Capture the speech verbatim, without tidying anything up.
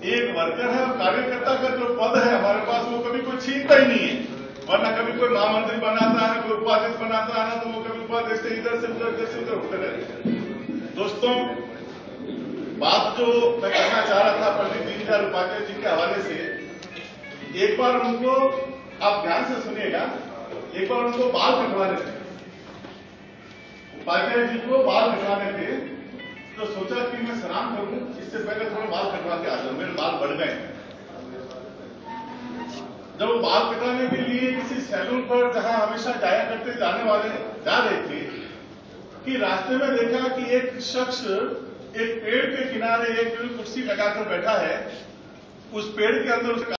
एक वर्कर है और कार्यकर्ता का जो पद है हमारे पास वो कभी कोई छीनता ही नहीं है, वरना कभी कोई महामंत्री बनाता है, कोई उपाध्यक्ष बनाता है ना, तो वो कभी उपाध्यक्ष से इधर से उधर इधर से उधर होते रहते हैं। दोस्तों, बात जो मैं कहना चाह रहा था पंडित दीनदयाल उपाध्याय जी के हवाले से, एक बार उनको आप ध्यान से सुनिएगा, एक बार उनको बाल कटवाने थे, उपाध्याय जी को बाल कटवाने थे, तो सोचा कि मैं स्नान करूं, इससे पहले थोड़ा बाल कटवा के आ जाऊं, मेरे बाल बढ़ गए। जब वो बाल कटवाने के लिए किसी सैलून पर जहां हमेशा जाया करते जाने वाले जा रहे थे कि रास्ते में देखा कि एक शख्स एक पेड़ के किनारे एक कुर्सी लगाकर बैठा है, उस पेड़ के अंदर उसका